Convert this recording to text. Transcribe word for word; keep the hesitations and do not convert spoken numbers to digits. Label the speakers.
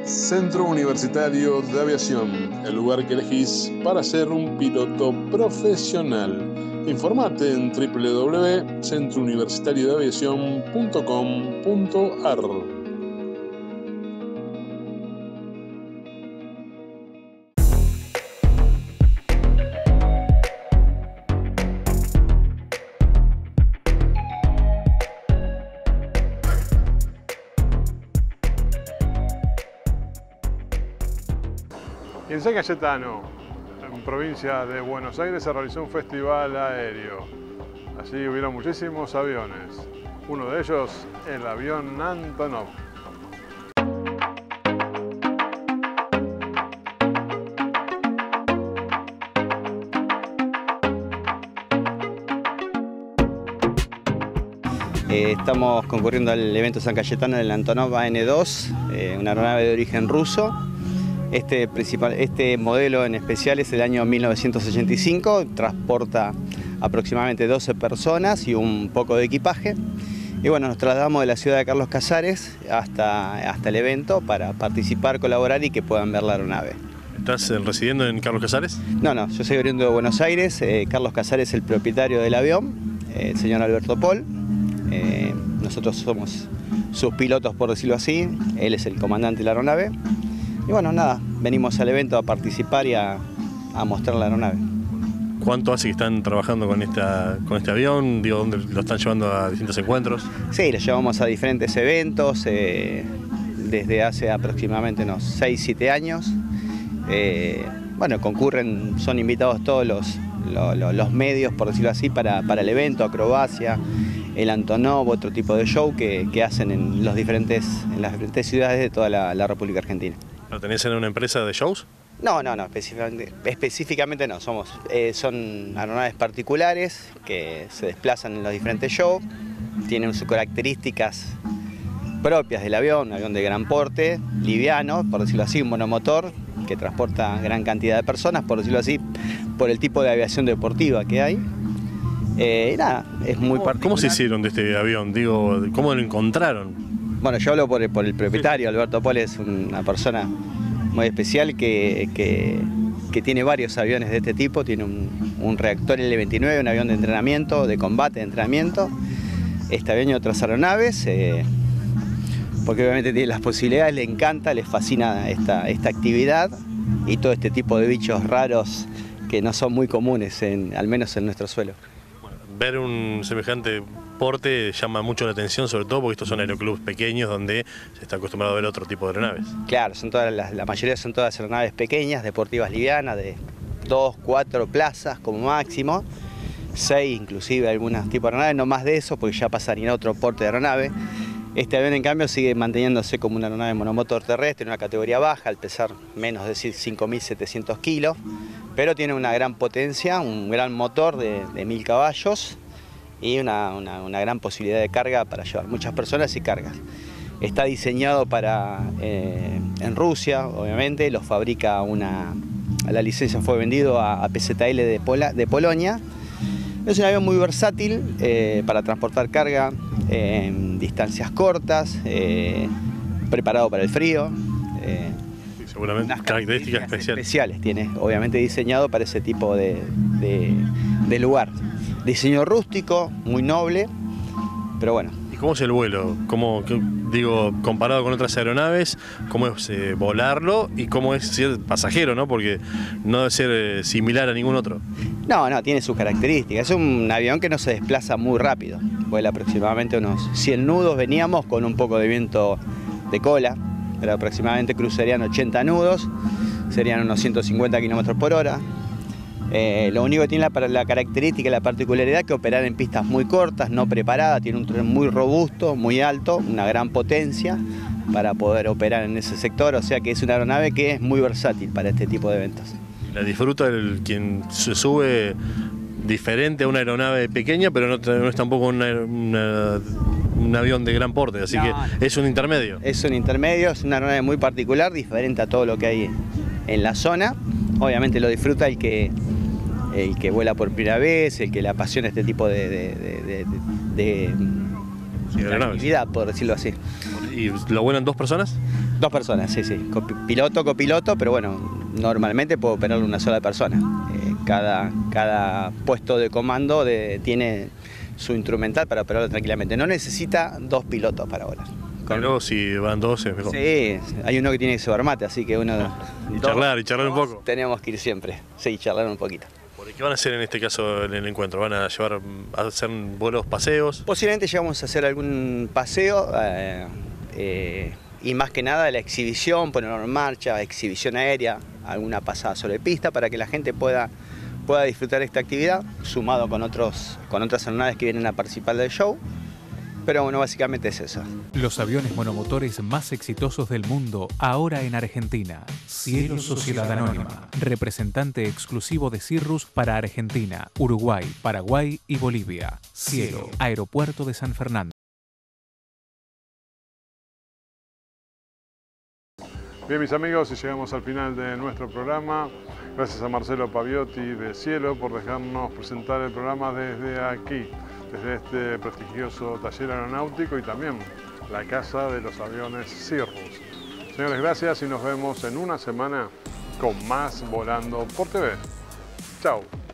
Speaker 1: Centro Universitario de Aviación, el lugar que elegís para ser un piloto profesional. Informate en doble u doble u doble u punto centro universitario de aviación punto com punto a r.
Speaker 2: En San Cayetano, en provincia de Buenos Aires, se realizó un festival aéreo. Allí hubieron muchísimos aviones. Uno de ellos, el avión Antonov.
Speaker 3: Eh, estamos concurriendo al evento San Cayetano del Antonov A N dos, eh, una aeronave de origen ruso. Este, principal, este modelo en especial es del año mil novecientos ochenta y cinco, transporta aproximadamente doce personas y un poco de equipaje. Y bueno, nos trasladamos de la ciudad de Carlos Casares hasta, hasta el evento para participar, colaborar y que puedan ver la aeronave.
Speaker 4: ¿Estás residiendo en Carlos Casares?
Speaker 3: No, no, yo soy oriundo de Buenos Aires. eh, Carlos Casares es el propietario del avión, eh, el señor Alberto Pol. Eh, nosotros somos sus pilotos, por decirlo así. Él es el comandante de la aeronave. Y bueno, nada, venimos al evento a participar y a, a mostrar la aeronave.
Speaker 4: ¿Cuánto hace que están trabajando con, esta, con este avión? Digo, ¿dónde lo están llevando a distintos encuentros?
Speaker 3: Sí, lo llevamos a diferentes eventos eh, desde hace aproximadamente unos seis siete años. Eh, bueno, concurren, son invitados todos los, los, los medios, por decirlo así, para, para el evento, acrobacia, el Antonov, otro tipo de show que, que hacen en, los diferentes, en las diferentes ciudades de toda la, la República Argentina.
Speaker 4: ¿Pertenecen a una empresa de shows?
Speaker 3: No, no, no, específicamente, específicamente no, somos, eh, son aeronaves particulares que se desplazan en los diferentes shows, tienen sus características propias del avión, un avión de gran porte, liviano, por decirlo así, un monomotor que transporta gran cantidad de personas, por decirlo así, por el tipo de aviación deportiva que hay. Eh, y nada, es muy particular.
Speaker 4: ¿Cómo se hicieron de este avión? Digo, ¿cómo lo encontraron?
Speaker 3: Bueno, yo hablo por el, por el propietario, Alberto Pol es una persona muy especial que, que, que tiene varios aviones de este tipo, tiene un, un reactor L veintinueve, un avión de entrenamiento, de combate, de entrenamiento, este avión y otras aeronaves, eh, porque obviamente tiene las posibilidades, le encanta, le fascina esta, esta actividad y todo este tipo de bichos raros que no son muy comunes, en, al menos en nuestro suelo.
Speaker 4: Ver un semejante porte llama mucho la atención, sobre todo porque estos son aeroclubs pequeños donde se está acostumbrado a ver otro tipo de aeronaves.
Speaker 3: Claro, son todas las, la mayoría son todas aeronaves pequeñas, deportivas livianas, de dos, cuatro plazas como máximo, seis inclusive algunos tipos de aeronaves, no más de eso porque ya pasarían a otro porte de aeronave. Este avión en cambio sigue manteniéndose como una aeronave monomotor terrestre, en una categoría baja, al pesar menos de cinco mil setecientos kilos, pero tiene una gran potencia, un gran motor de, de mil caballos y una, una, una gran posibilidad de carga para llevar muchas personas y cargas. Está diseñado para, eh, en Rusia, obviamente, lo fabrica una, la licencia fue vendido a, a P Z L de, Pola, de Polonia. Es un avión muy versátil eh, para transportar carga en distancias cortas, eh, preparado para el frío. Eh,
Speaker 4: sí, seguramente unas características, características especiales.
Speaker 3: especiales tiene, obviamente diseñado para ese tipo de, de, de lugar. Diseño rústico, muy noble, pero bueno.
Speaker 4: ¿Y cómo es el vuelo? ¿Cómo, qué, digo, comparado con otras aeronaves, cómo es eh, volarlo y cómo es ser pasajero, ¿no? Porque no debe ser eh, similar a ningún otro.
Speaker 3: No, no, tiene sus características. Es un avión que no se desplaza muy rápido. Vuela aproximadamente unos cien nudos, veníamos con un poco de viento de cola, pero aproximadamente cruzarían ochenta nudos, serían unos ciento cincuenta kilómetros por hora. Eh, lo único que tiene la, la característica y la particularidad es que operar en pistas muy cortas, no preparadas, tiene un tren muy robusto, muy alto, una gran potencia para poder operar en ese sector, o sea que es una aeronave que es muy versátil para este tipo de eventos.
Speaker 4: La disfruta el quien se sube diferente a una aeronave pequeña, pero no, no es tampoco una, una, un avión de gran porte, así no, que no. Es un intermedio.
Speaker 3: Es un intermedio, es una aeronave muy particular, diferente a todo lo que hay en la zona. Obviamente lo disfruta el que, el que vuela por primera vez, el que le apasiona este tipo de, de, de, de, de,
Speaker 4: Sí, aeronaves.
Speaker 3: Actividad, por decirlo así.
Speaker 4: ¿Y lo vuelan dos personas?
Speaker 3: Dos personas, sí, sí. Piloto, copiloto, pero bueno, normalmente puedo operarlo una sola persona. Eh, cada, cada puesto de comando de, tiene su instrumental para operarlo tranquilamente. No necesita dos pilotos para volar.
Speaker 4: Con... Pero si van dos es mejor.
Speaker 3: Sí, hay uno que tiene que ser mate, así que uno...
Speaker 4: Y charlar, y charlar un poco.
Speaker 3: Tenemos que ir siempre, sí, charlar un poquito.
Speaker 4: ¿Qué van a hacer en este caso en el encuentro? ¿Van a llevar a hacer vuelos, paseos?
Speaker 3: Posiblemente llevamos a hacer algún paseo eh, eh, y más que nada la exhibición, ponerlo en marcha, exhibición aérea, alguna pasada sobre pista para que la gente pueda, pueda disfrutar de esta actividad, sumado con, otros, con otras aeronaves que vienen a participar del show. Pero bueno, básicamente es eso.
Speaker 5: Los aviones monomotores más exitosos del mundo ahora en Argentina. Cielo Sociedad Anónima, representante exclusivo de Cirrus para Argentina, Uruguay, Paraguay y Bolivia. Cielo, Aeropuerto de San Fernando.
Speaker 2: Bien, mis amigos, y llegamos al final de nuestro programa. Gracias a Marcelo Paviotti de Cielo por dejarnos presentar el programa desde aquí, desde este prestigioso taller aeronáutico y también la casa de los aviones Cirrus. Señores, gracias y nos vemos en una semana con más Volando por T V. Chao.